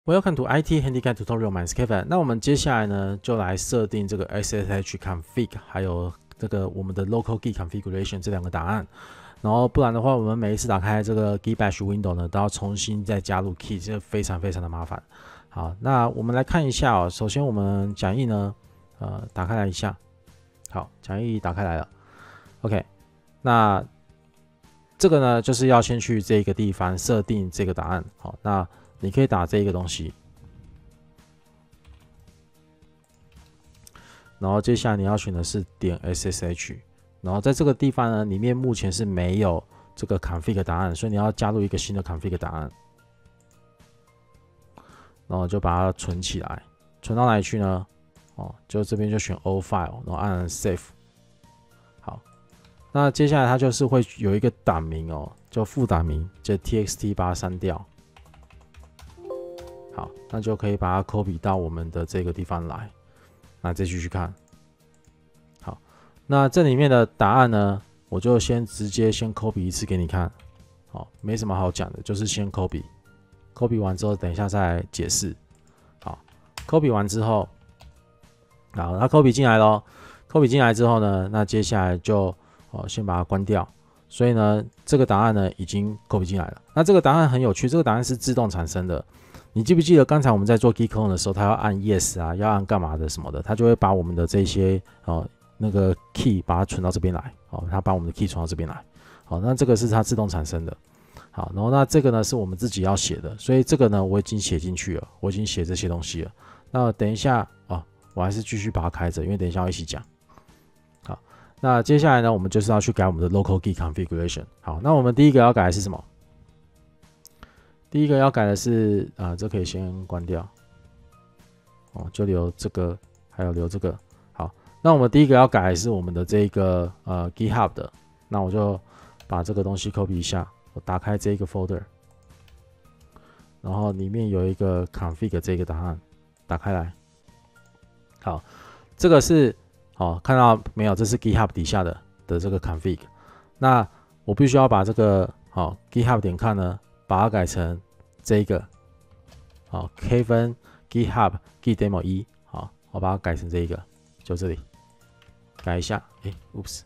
Welcome to IT Handicap Tutorial. My name is Kevin. 那我们接下来呢，就来设定这个 SSH config， 还有这个我们的 local key configuration 这两个答案。然后不然的话，我们每一次打开这个 Gbash window 呢，都要重新再加入 key， 这非常非常的麻烦。好，那我们来看一下哦。首先我们讲义呢，打开来一下。好，讲义打开来了。OK， 那这个呢，就是要先去这个地方设定这个答案。好，那你可以打这一个东西，然后接下来你要选的是点 SSH， 然后在这个地方呢，里面目前是没有这个 config 答案，所以你要加入一个新的 config 答案，然后就把它存起来，存到哪里去呢？哦，就这边就选 All File， 然后按 Save。好，那接下来它就是会有一个档名哦，就副档名，就 TXT 把它删掉。好，那就可以把它 copy 到我们的这个地方来。那再继续看。好，那这里面的答案呢，我就直接先 copy 一次给你看。好，没什么好讲的，就是先 copy 完之后，等一下再来解释。好 ，copy 完之后，好，它 copy 进来咯。copy 进来之后呢，那接下来就先把它关掉。所以呢，这个答案呢已经 copy 进来了。那这个答案很有趣，这个答案是自动产生的。你记不记得刚才我们在做 key clone 的时候，它要按 yes 啊，要按干嘛的什么的，它就会把我们的这些那个 key 把它存到这边来，它把我们的 key 存到这边来，好，那这个是它自动产生的，好，然后那这个呢是我们自己要写的，所以这个呢我已经写进去了，我已经写这些东西了。那等一下我还是继续把它开着，因为等一下要一起讲。好，那接下来呢，我们就是要去改我们的 local key configuration。好，那我们第一个要改的是什么？第一个要改的是这可以先关掉，就留这个，还有留这个。好，那我们第一个要改的是我们的这个GitHub 的，那我就把这个东西 copy 一下，我打开这个 folder， 然后里面有一个 config 这个答案，打开来。好，这个是看到没有？这是 GitHub 底下的这个 config。那我必须要把这个GitHub 点看呢，把它改成这一个Kevin GitHub Git Demo 1，好，我把它改成这一个，就这里改一下。oops，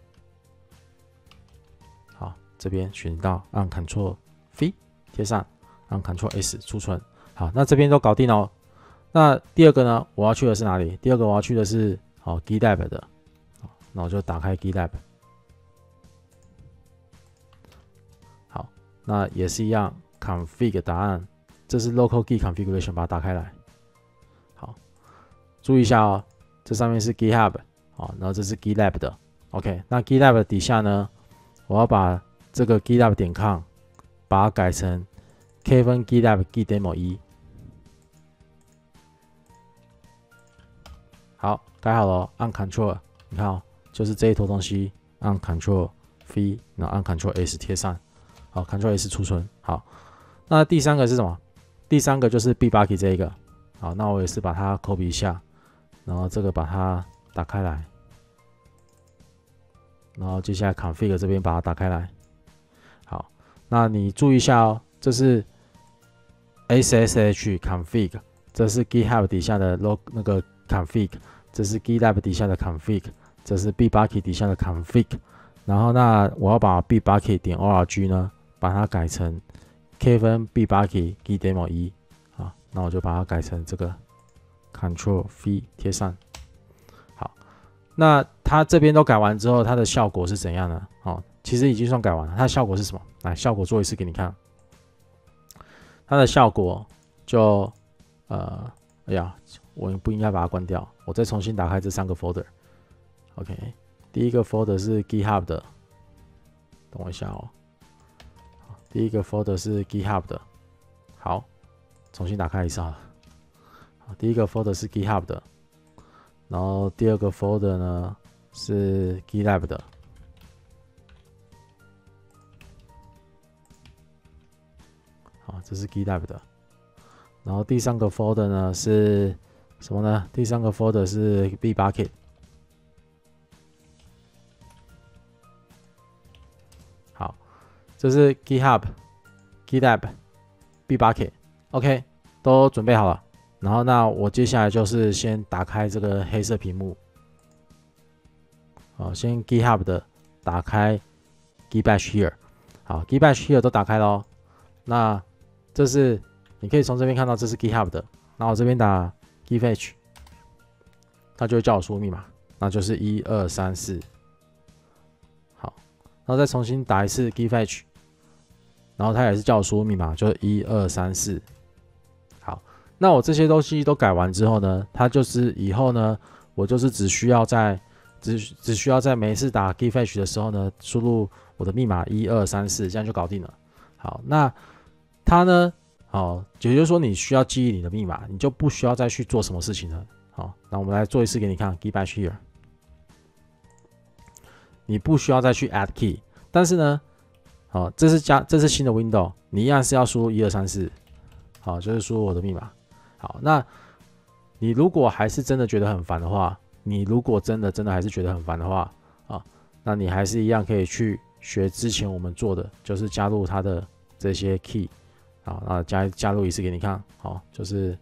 好，这边选到按 Ctrl V 贴上，按 Ctrl S 储存。好，那这边都搞定了。那第二个呢，我要去的是哪里？第二个我要去的是GitLab 的，那我就打开 GitLab。好，那也是一样 config 答案，这是 local key configuration， 把它打开来。好，注意一下这上面是 GitHub， 然后这是 GitLab 的。OK， 那 GitLab 底下呢，我要把这个 GitLab 点 com 把它改成 Kevin GitLab Git Demo 1。好，改好了，按 Ctrl， 你看就是这一坨东西，按 Ctrl V， 然后按 Ctrl S 贴上，好 ，Ctrl S 储存。好，那第三个是什么？第三个就是 Bitbucket 这一个。好，那我也是把它 copy 一下，然后这个把它打开来，然后接下来 config 这边把它打开来。好，那你注意一下这是 SSH config， 这是 GitHub 底下的那个 config， 这是 GitLab 底下的 config， 这是 Bitbucket 底下的 config。然后那我要把 Bitbucket 点 org 呢，把它改成 Kevin Bitbucket Git Demo 1。好，那我就把它改成这个 Ctrl V 贴上。好，那它这边都改完之后，它的效果是怎样呢？其实已经算改完了。它的效果是什么？来，效果做一次给你看。它的效果就哎呀，我不应该把它关掉，我再重新打开这三个 folder。OK， 第一个 folder 是 GitHub 的，等我一下第一个 folder 是 GitHub 的，好，重新打开一次好了。好，第一个 folder 是 GitHub 的，然后第二个 folder 呢是 GitLab 的。好，这是 GitLab 的。然后第三个 folder 呢是什么呢？第三个 folder 是 Bitbucket。好，这是 GitHub、GitLab、Bitbucket。OK， 都准备好了。然后那我接下来就是先打开这个黑色屏幕，好，先 GitHub 的打开 Git Bash Here， 好 ，Git Bash Here 都打开咯。那这是你可以从这边看到，这是 GitHub 的。那我这边打 Git Fetch， 它就会叫我输入密码，那就是1234。好，然后再重新打一次 Git Fetch， 然后它也是叫我输入密码，就是1234。那我这些东西都改完之后呢，它就是以后呢，我就是只需要在每一次打 Git Fetch 的时候呢，输入我的密码1234，这样就搞定了。好，那它呢，也就是说你需要记忆你的密码，你就不需要再去做什么事情了。好，那我们来做一次给你看 ，Git Bash Here， 你不需要再去 add key， 但是呢，这是新的 window， 你一样是要输入1234，好，就是输入我的密码。好，那你如果还是真的觉得很烦的话，你如果真的还是觉得很烦的话，那你还是一样可以去学之前我们做的，就是加入它的这些 key， 好，那加入一次给你看，好，就是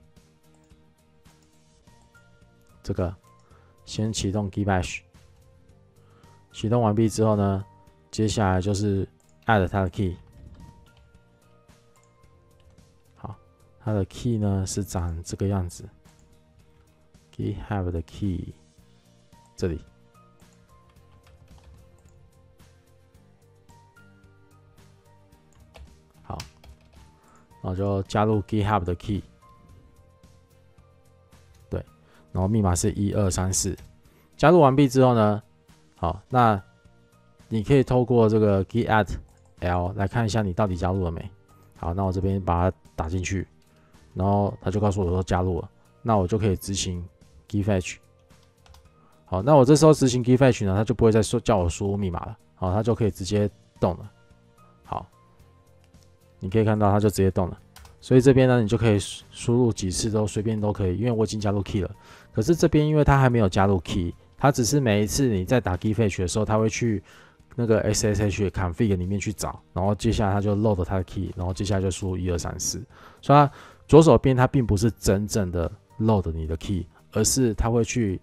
这个，先启动 Git Bash， 启动完毕之后呢，接下来就是 add 它的 key。它的 key 呢是长这个样子 ，GitHub 的 key 这里，好，然后就加入 GitHub 的 key， 对，然后密码是1234。加入完毕之后呢，好，那你可以透过这个 Git add L 来看一下你到底加入了没。好，那我这边把它打进去。然后他就告诉我说加入了，那我就可以执行 Git Fetch。好，那我这时候执行 Git Fetch 呢，他就不会再叫我输入密码了，好，他就可以直接动了。好，你可以看到它就直接动了，所以这边呢，你就可以输入几次都随便都可以，因为我已经加入 key 了。可是这边因为它还没有加入 key， 它只是每一次你在打 Git Fetch 的时候，它会去那个 SSH config 里面去找，然后接下来它就 load 它的 key， 然后接下来就输入1234，所以它左手边它并不是真正的 load 你的 key， 而是它会去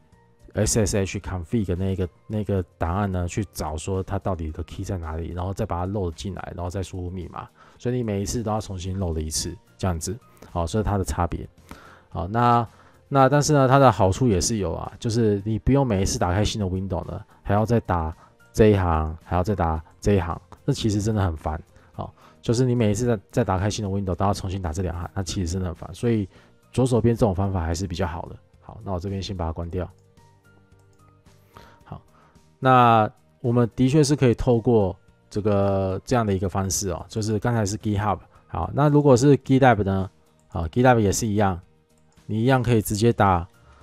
SSH config 那个档案呢去找说它到底的 key 在哪里，然后再把它 load 进来，然后再输入密码。所以你每一次都要重新 load 一次，这样子。好，所以它的差别。好，那但是呢，它的好处也是有啊，就是你不用每一次打开新的 window 呢，还要再打这一行，还要再打这一行，那其实真的很烦。好，就是你每一次再打开新的 window 都要重新打这两行，那其实真的很烦。所以左手边这种方法还是比较好的。好，那我这边先把它关掉。好，那我们的确是可以透过这样的一个方式哦，就是刚才是 GitHub， 好，那如果是 GitLab 呢？好 ，GitLab 也是一样，你一样可以直接打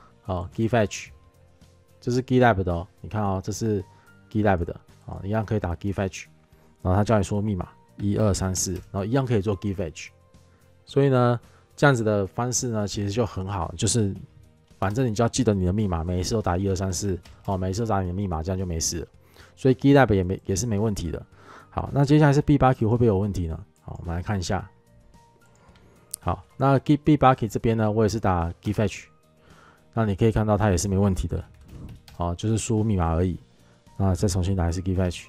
Git Fetch， 这是 GitLab 的哦，你看哦，这是 GitLab 的，好，一样可以打 Git Fetch， 然后他叫你输入密码1234，然后一样可以做 Git Fetch， 所以呢，这样子的方式呢，其实就很好，就是反正你就要记得你的密码，每一次都打1234，哦，每一次都打你的密码，这样就没事了。所以 GitLab 也是没问题的。好，那接下来是 Bitbucket 会不会有问题呢？好，我们来看一下。好，那 Bitbucket 这边呢，我也是打 Git Fetch， 那你可以看到它也是没问题的。好，就是输入密码而已。那再重新打一次 Git Fetch，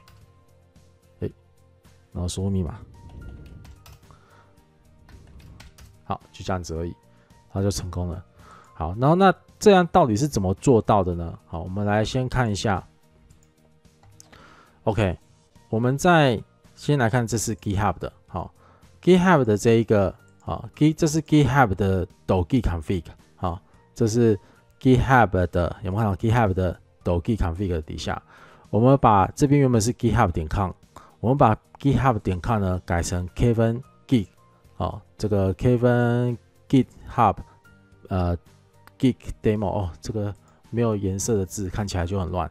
然后输入密码。好，就这样子而已，它就成功了。好，然后那这样到底是怎么做到的呢？好，我们来先看一下。OK， 我们先来看，这是 GitHub 的。好 ，GitHub 的这一个，好，这是 GitHub 的 Git config。好，这是 GitHub 的，有没有看到 GitHub 的 Git config 底下？我们把这边原本是 GitHub.com， 我们把 GitHub.com 呢改成 Kevin Git， 好，这个 Kevin GitHub Git Demo， 哦，这个没有颜色的字看起来就很乱。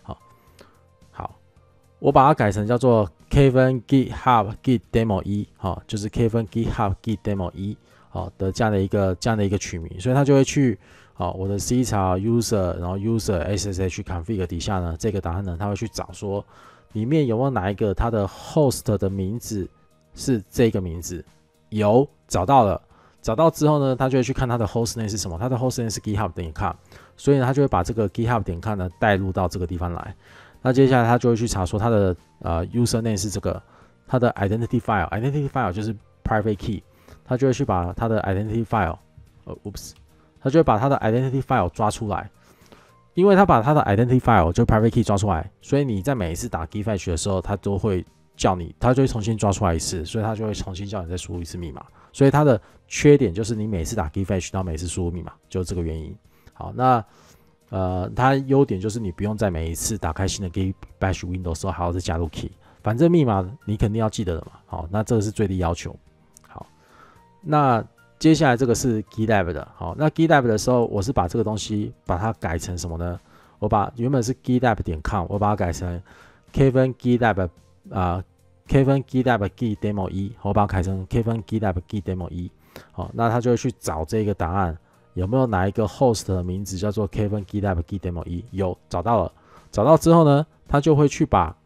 我把它改成叫做 Kevin GitHub Git Demo 1， 好，就是 Kevin GitHub Git Demo 1， 好的这样的一个取名，所以它就会去我的 C 槽 user， 然后 user SSH config 底下呢，这个档案呢，它会去找说里面有没有哪一个它的 host 的名字是这个名字，有找到了， 找到之后呢，他就会去看他的 hostname 是什么，他的 hostname 是 GitHub.com， 所以呢，他就会把这个 GitHub.com 呢带入到这个地方来。那接下来他就会去查说他的username 是这个，他的 identity file，identity file 就是 private key， 他就会去把他的 identity file， 他就会把他的 identity file 抓出来。因为他把他的 identity file 就 private key 抓出来，所以你在每一次打 GitFetch 的时候，他都会叫你，他就会重新抓出来一次，所以他就会重新叫你再输入一次密码。所以它的缺点就是你每次打 GitFetch 到每次输入密码，就是这个原因。好，那它优点就是你不用在每一次打开新的 GitBash Window 的时候还要再加入 key， 反正密码你肯定要记得的嘛。好，那这个是最低要求。好，那接下来这个是 GitLab 的，好，那 GitLab 的时候，我是把这个东西把它改成什么呢？我把原本是 GitLab.com， 我把它改成 Kevin GitLab Kevin GitLab Git Demo 1，我把它改成 Kevin GitLab Git Demo 1。好，那他就会去找这个答案，有没有哪一个 host 的名字叫做 Kevin GitLab Git Demo 1？有，找到了。找到之后呢，他就会去把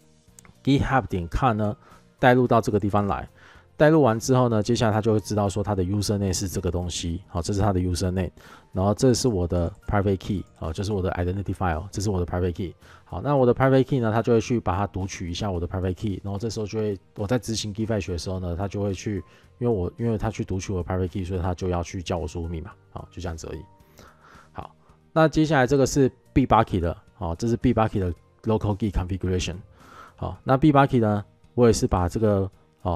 GitHub.com 呢带入到这个地方来。带入完之后呢，接下来他就会知道说他的 username 是这个东西，好，这是他的 username， 然后这是我的 private key， 好，就是我的 identity file， 这是我的 private key， 好，那我的 private key 呢，他就会去把它读取一下我的 private key， 然后这时候就会我在执行 GitFetch 的时候呢，他就会去，因为他去读取我的 private key， 所以他就要去叫我输入密码，好，就这样子而已。好，那接下来这个是 Bitbucket 的，好，这是 Bitbucket 的 local git configuration， 好，那 Bitbucket 呢，我也是把这个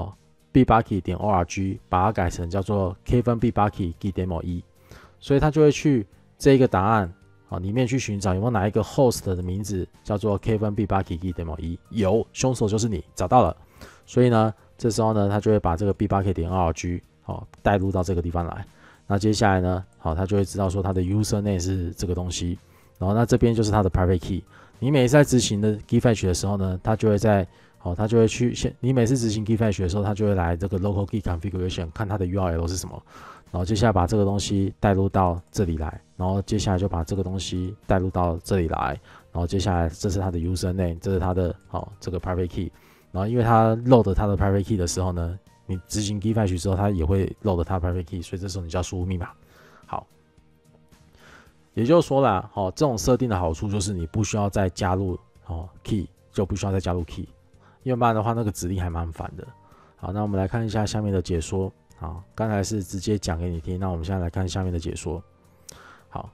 Bitbucket.org 把它改成叫做 Kevin Bitbucket Git Demo 1，所以他就会去这个答案里面去寻找有没有哪一个 host 的名字叫做 Kevin Bitbucket Git Demo 1，有，凶手就是你，找到了。所以呢，这时候呢，他就会把这个 Bitbucket.org 带入到这个地方来。那接下来呢，他就会知道说他的 username 是这个东西，然后那这边就是他的 private key。你每次在执行的 GitFetch 的时候呢，他就会在他就会去你每次执行 GitFetch 的时候，他就会来这个 local git configuration 看它的 URL 是什么，然后接下来把这个东西带入到这里来，然后接下来就把这个东西带入到这里来，然后接下来这是它的 username， 这是它的这个 private key， 然后因为它 load 它的 private key 的时候呢，你执行 GitFetch 之后，它也会 load 它的 private key， 所以这时候你就要输入密码。好，也就是说啦，这种设定的好处就是你不需要再加入key， 就不需要再加入 key。要不然的话，那个指令还蛮烦的。好，那我们来看一下下面的解说。好，刚才是直接讲给你听，那我们现在来看下面的解说。好，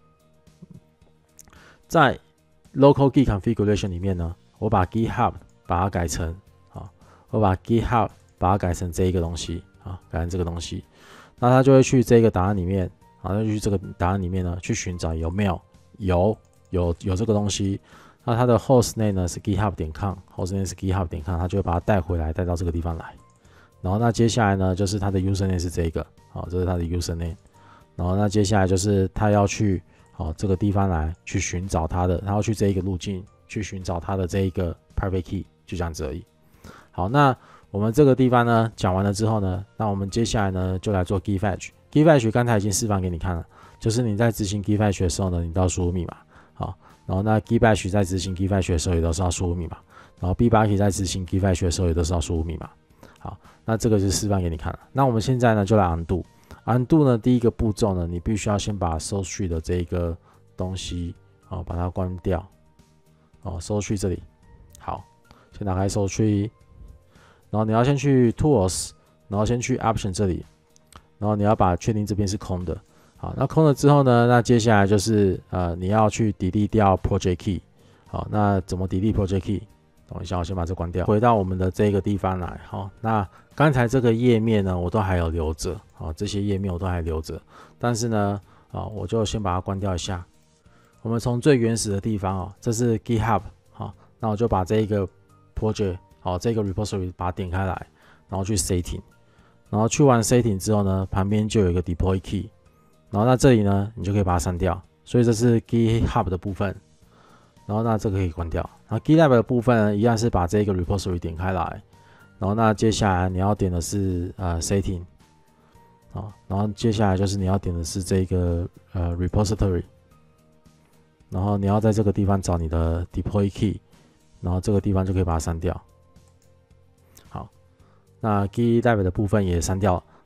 在 local git configuration 里面呢，我把 GitHub 把它改成我把 GitHub 把它改成这一个东西改成这个东西，那它就会去这个答案里面就去这个答案里面呢去寻找有没有这个东西。那它的 hostname 呢是 GitHub.com，hostname 是 GitHub.com， 它就会把它带回来，带到这个地方来。然后那接下来呢，就是它的 username 是这个，这是它的 username。然后那接下来就是它要去这个地方来去寻找它的，它要去这一个路径去寻找它的这一个 private key， 就这样子而已。好，那我们这个地方呢讲完了之后呢，那我们接下来呢就来做 GitFetch。GitFetch 刚才已经示范给你看了，就是你在执行 GitFetch 的时候呢，你都要输入密码。好。然后那 GitBash 在执行 GitFetch 的时候也都是要输入密码，然后 Bitbucket 在执行 GitFetch 的时候也都是要输入密码。好，那这个就示范给你看了。那我们现在呢就来 undo。undo 呢第一个步骤呢，你必须要先把 source tree 的这个东西把它关掉。source tree 这里，好，先打开 source tree， 然后你要先去 Tools， 然后先去 Option 这里，然后你要确定这边是空的。好，那空了之后呢，那接下来就是你要去 delete 掉 project key。好，那怎么 delete project key？ 等一下，我先把这关掉，回到我们的这个地方来。好，那刚才这个页面呢，我都还有留着。好，这些页面我都还留着，但是呢，我就先把它关掉一下。我们从最原始的地方这是 GitHub。好，那我就把这一个 project， 这个 repository 把它点开来，然后去 setting， 然后去完 setting 之后呢，旁边就有一个 deploy key。然后那这里呢，你就可以把它删掉，所以这是 GitHub 的部分。然后那这个可以关掉。然后 GitLab 的部分呢，一样是把这个 repository 点开来。然后那接下来你要点的是setting， 然后接下来就是你要点的是这个repository， 然后你要在这个地方找你的 deploy key， 然后这个地方就可以把它删掉。好，那 GitLab 的部分也删掉了。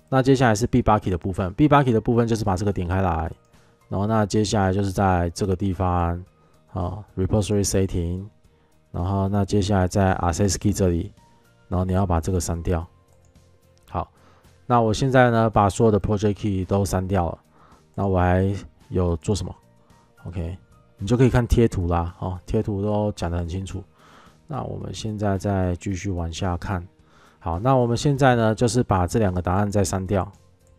那接下来是 Bitbucket 的部分 ，Bitbucket 的部分就是把这个点开来，然后那接下来就是在这个地方repository setting， 然后那接下来在 access key 这里，然后你要把这个删掉。好，那我现在呢把所有的 project key 都删掉了，那我还有做什么 ？OK， 你就可以看贴图啦，贴图都讲得很清楚。那我们现在再继续往下看。好，那我们现在呢，就是把这两个答案再删掉，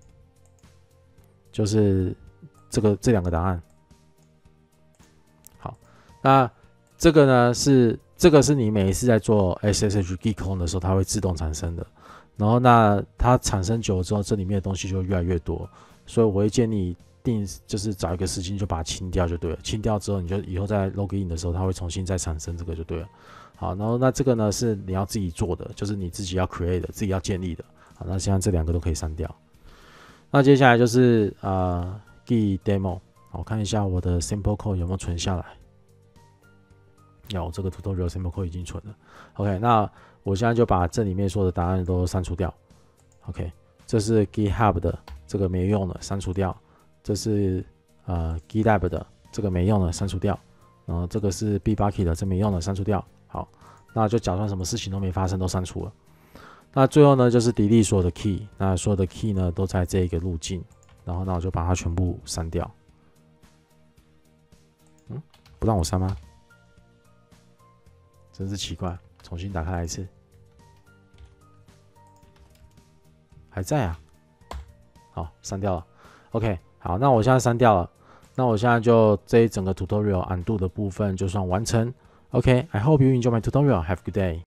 就是这两个答案。好，那这个呢这个是你每一次在做 SSH key clone 的时候，它会自动产生的。然后那它产生久了之后，这里面的东西就会越来越多，所以我会建议就是找一个时间就把它清掉就对了。清掉之后，你就以后在 login 的时候，它会重新再产生这个就对了。好，然后那这个呢是你要自己做的，就是你自己要 create 的，自己要建立的。好，那现在这两个都可以删掉。那接下来就是Git demo， 我看一下我的 sample code 有没有存下来。有，这个 tutorial sample code 已经存了。OK， 那我现在就把这里面所有的答案都删除掉。OK， 这是 GitHub 的，这个没用的，删除掉。这是GitLab 的，这个没用的，删除掉。然后这个是 Bitbucket 的，这没用的，删除掉。好，那就假装什么事情都没发生，都删除了。那最后呢，就是 delete 所有的 key， 那所有的 key 呢都在这一个路径，然后那我就把它全部删掉。不让我删吗？真是奇怪，重新打开来一次，还在啊。好，删掉了。OK， 好，那我现在删掉了。那我现在就这一整个 tutorial undo 的部分就算完成。Okay, I hope you enjoy my tutorial. Have a good day.